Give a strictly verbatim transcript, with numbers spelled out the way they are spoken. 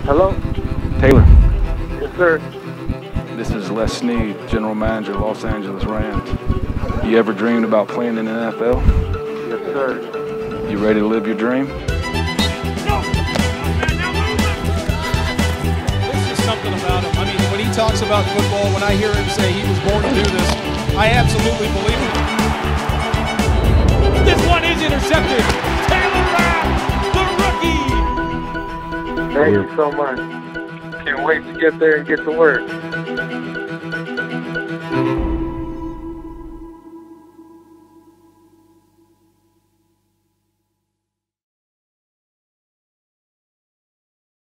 Hello? Taylor. Yes, sir. This is Les Snead, General Manager, Los Angeles Rams. You ever dreamed about playing in the N F L? Yes, sir. You ready to live your dream? There's just something about him. I mean, when he talks about football, when I hear him say he was born to do this, I absolutely believe it. This one is intercepted. Taylor Rapp, the rookie. Thank you so much. Can't wait to get there and get to work.